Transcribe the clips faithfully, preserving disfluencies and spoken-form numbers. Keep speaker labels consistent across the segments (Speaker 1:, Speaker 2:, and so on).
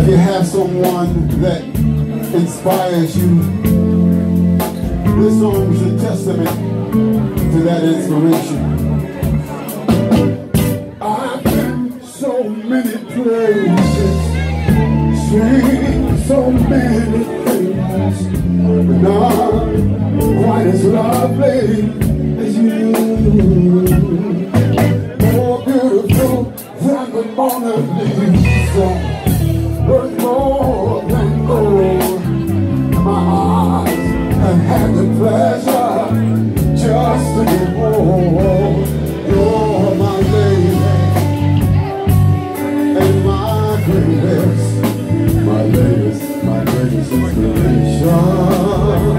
Speaker 1: you have someone that inspires you, this song is a testament to that inspiration. I've been so many places, seen so many things, but not quite as lovely as you. More beautiful than the Mona Lisa, worth more than gold. My eyes have had the pleasure just to get home. You're my lady and my greatest, my latest, my greatest inspiration.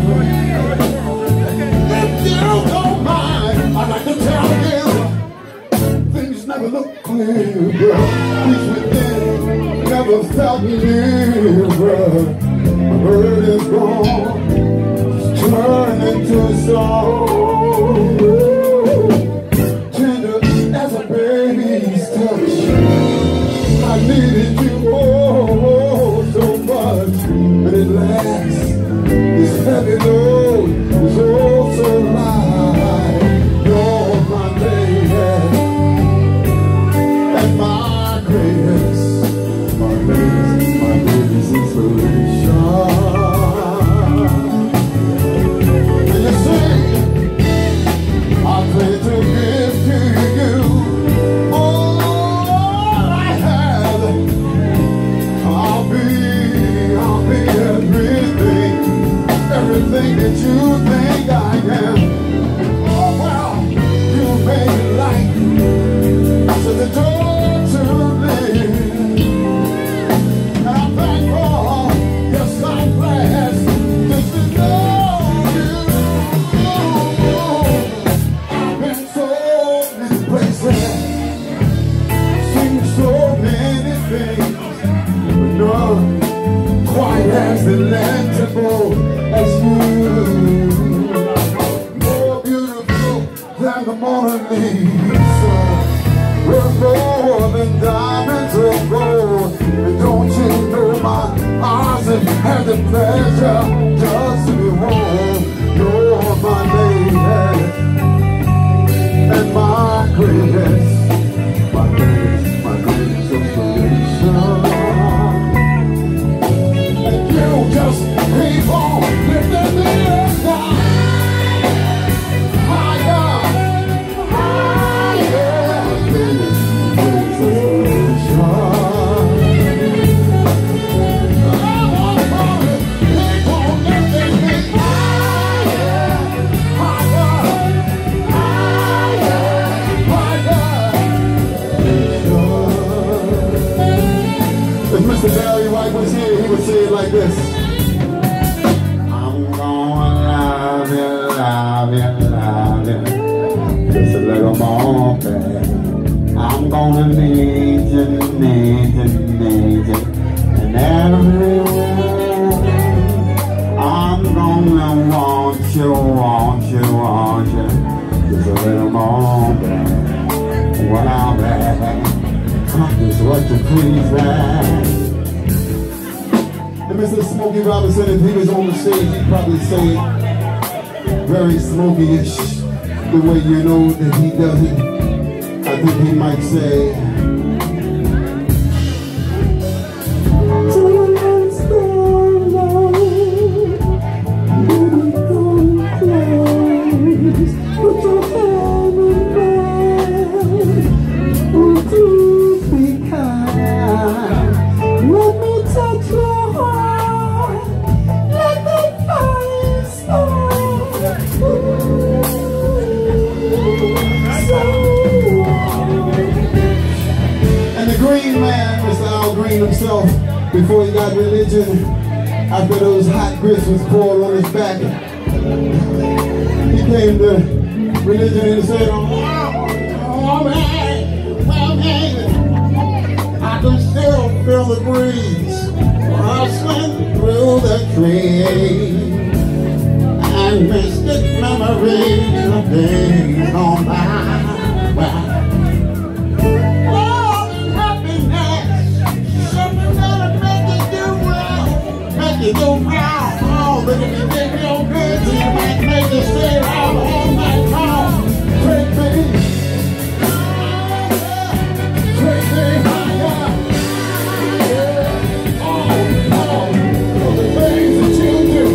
Speaker 1: If you don't mind, I'd like to tell you, things never look clear, peace within never felt nearer. My bird is gone, it's turned into a song, tender as a baby's touch. I needed you oh so much, and at last this heavy load is oh so light. You're my lady and my greatest, my greatest, my greatest inspiration. And you see, I pray to give to you all I have. I'll be, I'll be everything, everything that you think I am. Oh well, you made it like to the door to live. And I'm thankful, yes I'm blessed, just to know you. I've been so many places, seen so many things, but none quite as delectable as you. More beautiful than the Mona Lisa, worth more than diamonds or gold. And don't you know my eyes have had the pleasure just to behold. You're my lady and my greatest, my greatest, my greatest inspiration. And you just keep on lifting me up. Like this. I'm gonna love you, love you, love you, just a little more, baby. I'm gonna need you, need you, need you, and everywhere. I'm gonna want you, want you, want you, just a little more, baby. What I'll be, is what you please, baby. And Mister Smokey Robinson, if he was on the stage, he'd probably say it very smoky-ish, the way you know that he does it. I think he might say, himself, before he got religion, after those hot grits was poured on his back, he came to religion and said, oh, oh man, well man, I can still feel the breeze rustling through the trees, and mystic memories of days gone by. Well, love and happiness, something that good to me, think real good to you, might make you stay out all night long. Take me, take me higher. Yeah. Oh, oh, for the things that you do.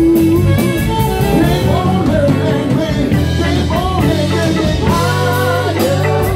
Speaker 1: Keep on lifting me, keep on lifting me higher.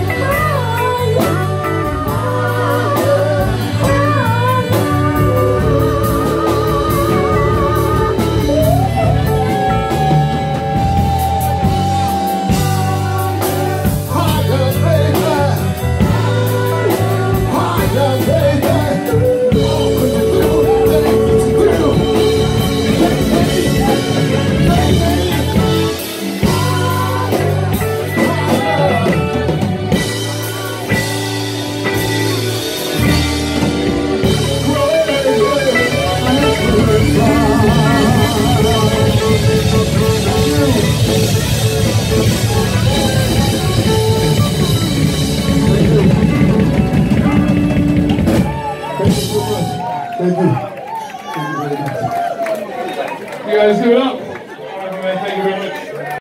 Speaker 1: Thank you. Thank you very much.
Speaker 2: You guys give it up. All right, man. Thank you very much.